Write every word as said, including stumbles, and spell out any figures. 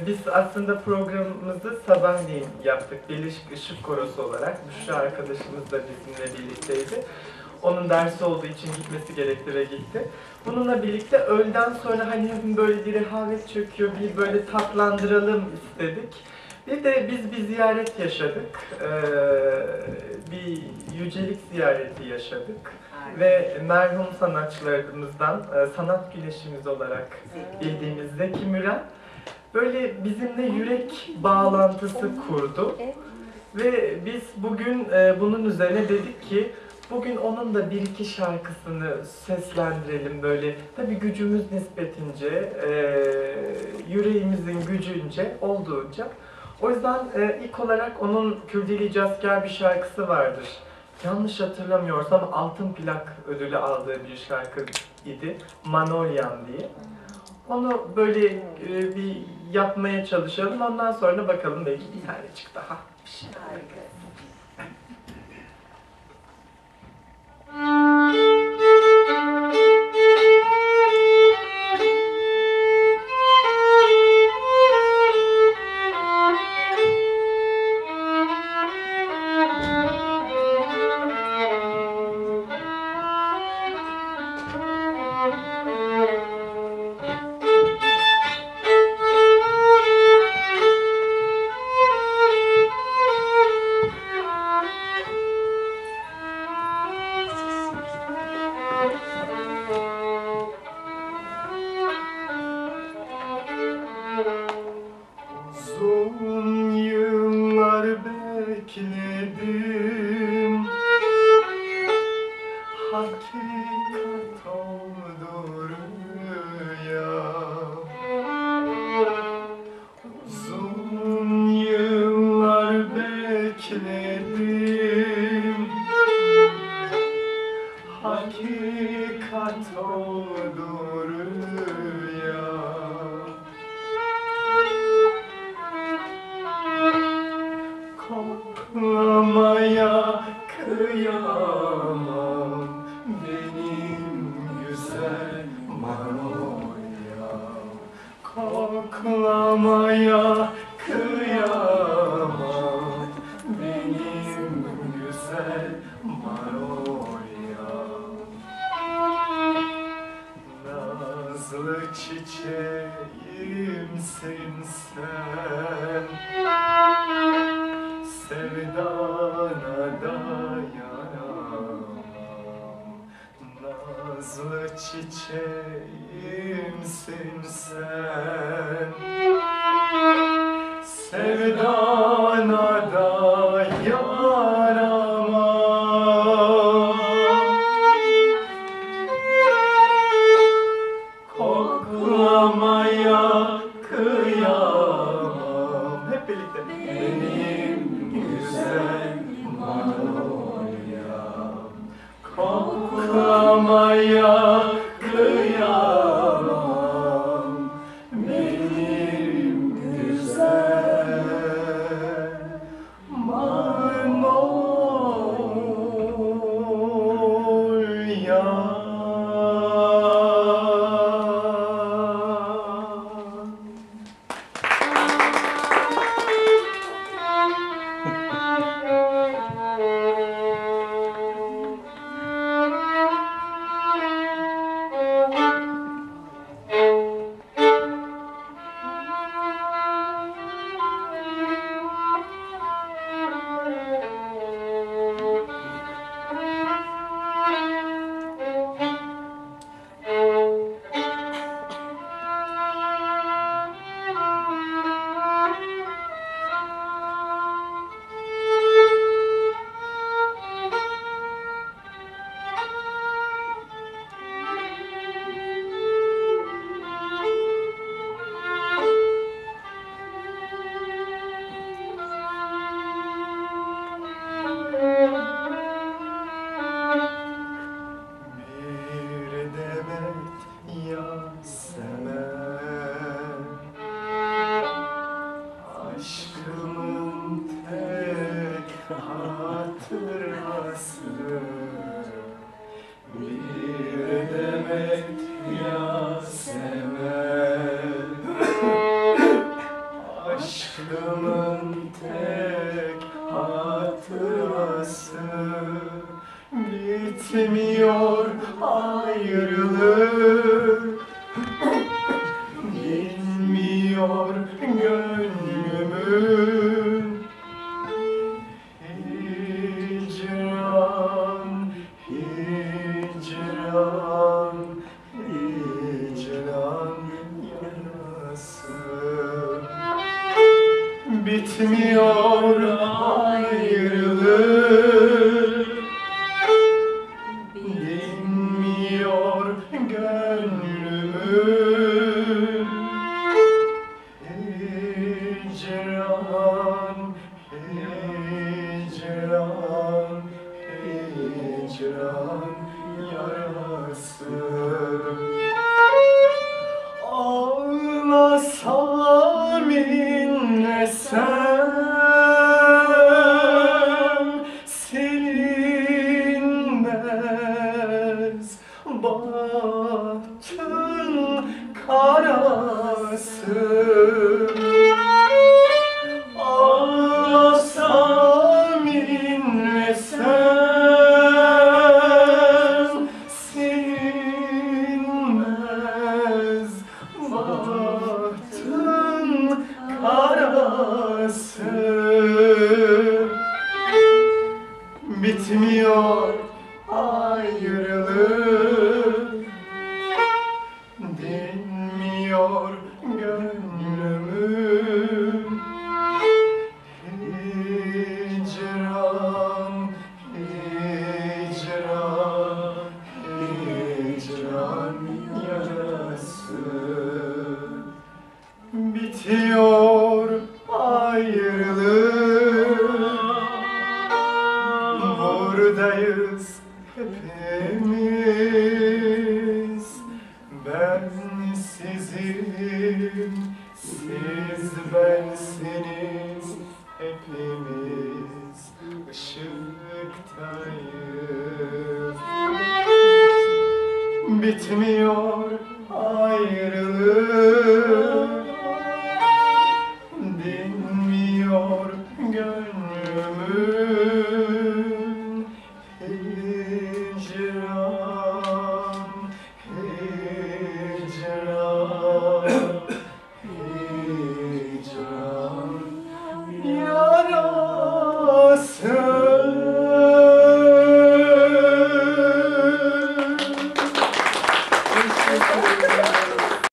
biz aslında programımızı sabahleyin yaptık. Birleşik Işık Korosu olarak. Büşra arkadaşımız da bizimle birlikteydi. Onun dersi olduğu için gitmesi gerekti ve gitti. Bununla birlikte öğleden sonra hani böyle bir rehavet çöküyor, bir böyle tatlandıralım istedik. Bir de biz bir ziyaret yaşadık. Ee, bir yücelik ziyareti yaşadık. Ve merhum sanatçılarımızdan, sanat güneşimiz olarak bildiğimiz Zeki Müren böyle bizimle yürek bağlantısı kurdu. Ve biz bugün bunun üzerine dedik ki bugün onun da bir iki şarkısını seslendirelim böyle. Tabii gücümüz nispetince, yüreğimizin gücünce, olduğunca. O yüzden ilk olarak onun Kürdili Cazker bir şarkısı vardır. Yanlış hatırlamıyorsam altın plak ödülü aldığı bir şarkı idi. Manolyan diye. Onu böyle e, bir yapmaya çalışalım. Ondan sonra bakalım belki bir tanecik daha bir şey. Uzun yıllar bekledim, hakikat oldu rüya. Uzun yıllar bekledim, hakikat oldu rüya. Koklamaya kıyamam benim güzel Manoya. Koklamaya kıyamam benim güzel Manoya. Nazlı çiçeğimsin sen, sevdana dayanamam. Nazlı çiçeğimsin sen, sevdana dayanamam. Koklamaya kıyamam. Hep birlikte. Benim güzel Manoya. Koklamaya kıyamam benim güzel Aşkımın tek hatırası, bitmiyor ayrılık, dinmiyor gönlümün. Hicran, hicran, hicran yarası. Bitmiyor ayrılık, dinmiyor gönlümün. Hicran, hicran, hicran yarası. Ağlasam inlesem silinmez bahtın karası. Ağlasam inlesem silinmez bahtın karası. Bitmiyor ayrılık, dinmiyor gönlümün. Hicran, hicran, hicran yarası. Bitiyor ayrılık, buradayız hepimiz.